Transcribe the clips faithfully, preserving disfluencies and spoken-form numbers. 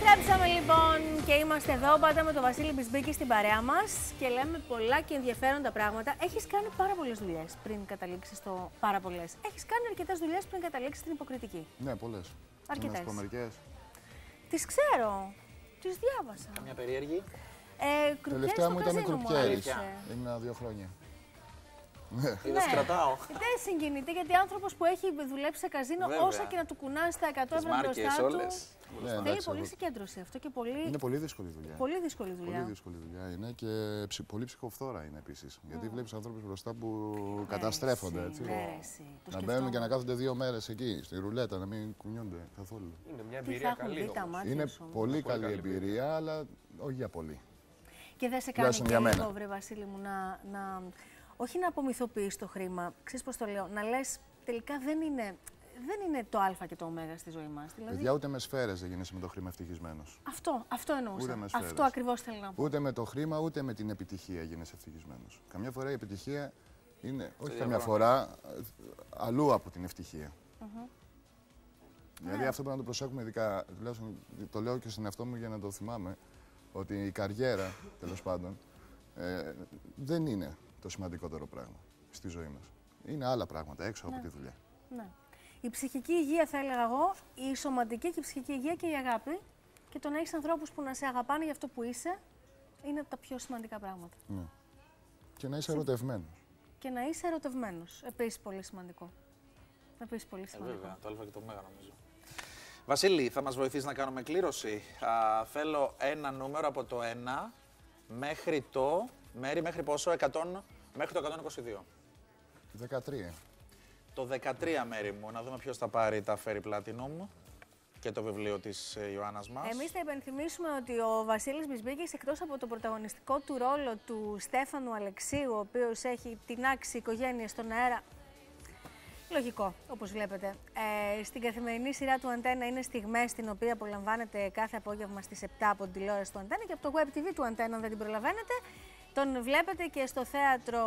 Επιστρέψαμε λοιπόν και είμαστε εδώ πάντα με τον Βασίλη Μπισμπίκη στην παρέα μας και λέμε πολλά και ενδιαφέροντα πράγματα. Έχεις κάνει πάρα πολλές δουλειές πριν καταλήξεις στο. Πάρα πολλές. Έχεις κάνει αρκετές δουλειές πριν καταλήξεις στην υποκριτική. Ναι, πολλές. Αρκετές. Να μερικές. Τις ξέρω. Τις διάβασα. Καμιά περίεργη. Ε, Τελευταία μου ήταν κρουπιέρης. άρεσε. Ήμουν δύο χρόνια. Είδες, κρατάω. Δεν συγκινητή γιατί άνθρωπος που έχει δουλέψει σε καζίνο, Βέβαια. όσα και να του κουνάς τα εκατό Τις ευρώ μάρκες μπροστά του. όλες. Ναι, Θέλει εντάξει, πολύ εγώ- συγκέντρωση αυτό και πολύ, Είναι πολύ δύσκολη δουλειά. πολύ δύσκολη δουλειά. Πολύ δύσκολη δουλειά είναι και ψη- πολύ ψυχοφθόρα είναι επίσης. Γιατί βλέπεις ανθρώπους μπροστά που καταστρέφονται. Έτσι. Ναι, ρε, εσύ. Το Να σκεφτόμουν. μπαίνουν και να κάθονται δύο μέρες εκεί, στη ρουλέτα, να μην κουνιούνται καθόλου. Είναι μια Τι θα εμπειρία έχουν καλή δει τα όμως. μάτια Είναι σου όμως. πολύ καλή καλή εμπειρία, αλλά όχι για πολύ. Και δεν σε κάνει Τουλάχιστον και για μένα. λίγο, βρε Βασίλη μου, να, να, όχι να απομυθοποιείς το χρήμα, ξέρεις πώς το λέω, να λες τελικά δεν είναι, δεν είναι το α και το ω στη ζωή μας. Δηλαδή, Παιδιά, ούτε με σφαίρες δεν γίνεσαι με το χρήμα ευτυχισμένος. αυτό, αυτό εννοούσα. Ούτε με σφαίρες. Αυτό ακριβώς θέλω να πω. Ούτε με το χρήμα, ούτε με την επιτυχία γίνεσαι ευτυχισμένος. Καμιά φορά η επιτυχία είναι, όχι δύο καμιά χρόνια. φορά, αλλού από την ευτυχία. Δηλαδή αυτό πρέπει να το προσέχουμε ειδικά, τουλάχιστον το λέω και στον εαυτό μου για να το θυμάμαι, ότι η καριέρα, τέλος πάντων, ε, δεν είναι το σημαντικότερο πράγμα στη ζωή μας. Είναι άλλα πράγματα έξω από τη δουλειά. Ναι. Η ψυχική υγεία θα έλεγα εγώ, η σωματική και η ψυχική υγεία και η αγάπη και το να έχεις ανθρώπους που να σε αγαπάνε για αυτό που είσαι είναι τα πιο σημαντικά πράγματα. Ναι. Και να είσαι ερωτευμένος. Και να είσαι ερωτευμένος. Επίσης πολύ σημαντικό. Επίσης πολύ Ε, σημαντικό. βέβαια, το α και το μέγα νομίζω. Βασίλη, θα μας βοηθήσει να κάνουμε κλήρωση. Α, θέλω ένα νούμερο από το ένα μέχρι το. Μέρη μέχρι πόσο, εκατό, μέχρι το εκατόν είκοσι δύο. δεκατρία. Το δεκατρία μέρη μου, να δούμε ποιος θα πάρει τα Fairy Platinum και το βιβλίο της ε, Ιωάννας μας. Εμείς θα υπενθυμίσουμε ότι ο Βασίλης Μπισμπίκης, εκτός από το πρωταγωνιστικό του ρόλο του Στέφανου Αλεξίου, ο οποίος έχει τινάξει οικογένειες στον αέρα, λογικό, όπως βλέπετε, ε, στην καθημερινή σειρά του Αντένα είναι στιγμές την οποία απολαμβάνετε κάθε απόγευμα στις επτά από την τηλεόραση του Αντένα και από το web τι βι του Αντένα, αν δεν την προλαβαίνετε. Τον βλέπετε και στο θέατρο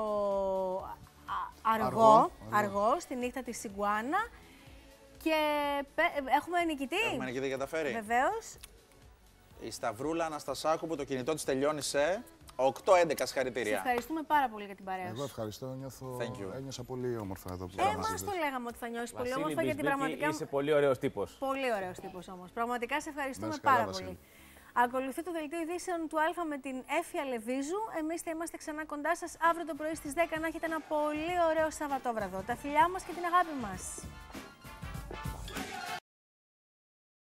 Α- Αργό, Αργό, Αργό, Αργό. στη νύχτα της Σιγκουάνα. Και πε- έχουμε νικητή. Έχουμε νικητή για τα Fairy. Βεβαίως. Η Σταυρούλα Αναστασάκου που το κινητό της τελειώνει σε οκτώ έντεκα Σε συγχαρητήρια. ευχαριστούμε πάρα πολύ για την παρέα Εγώ σου. ευχαριστώ, νιώθω, Thank you. ένιωσα πολύ όμορφα εδώ που Ε, ήμουν εμάς μαζί το σας. λέγαμε ότι θα νιώσει πολύ Βασίλη όμορφα γιατί Μπισμπίκη, πραγματικά. είσαι πολύ ωραίος τύπος. Πολύ ωραίος τύπος όμως. Πραγματικά σε ευχαριστούμε Να είσαι καλά, πάρα Βασίλη. πολύ. Ακολουθεί το δελτίο ειδήσεων του Α με την Έφια Λεβίζου. Εμείς θα είμαστε ξανά κοντά σας αύριο το πρωί στις δέκα. Να έχετε ένα πολύ ωραίο Σαββατόβραδο. Τα φιλιά μας και την αγάπη μας.